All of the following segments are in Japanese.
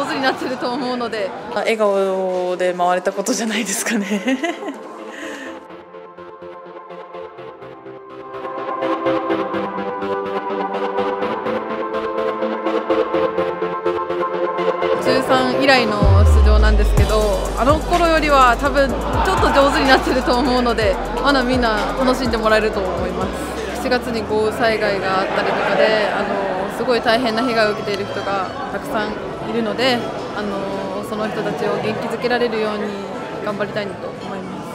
手になってると思うので、 笑顔で回れたことじゃないですかね。 中3以来の出場なんですけど、あの頃よりは多分ちょっと上手になってると思うので、まだみんな楽しんでもらえると思います。7月に豪雨災害があったりとかですごい大変な被害を受けている人がたくさんいるので、その人たちを元気づけられるように頑張りたいと思います。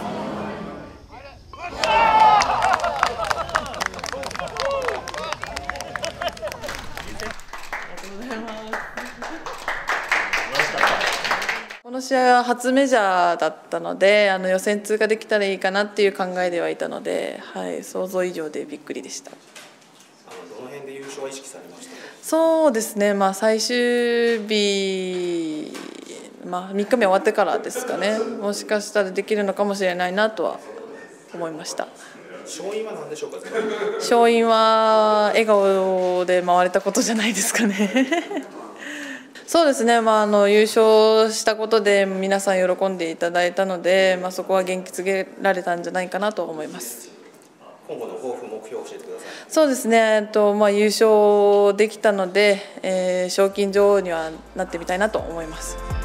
この試合は初メジャーだったので、予選通過できたらいいかなっていう考えではいたので、はい、想像以上でびっくりでした。 どの辺で優勝は意識されましたか？ そうですね、最終日、3日目終わってからですかね、もしかしたらできるのかもしれないなとは思いました。 勝因は何でしょうか？ 勝因は笑顔で回れたことじゃないですかね。そうですね、優勝したことで皆さん喜んでいただいたので、そこは元気づけられたんじゃないかなと思います。 今後の抱負、目標を教えてください。 そうですね、優勝できたので、賞金女王にはなってみたいなと思います。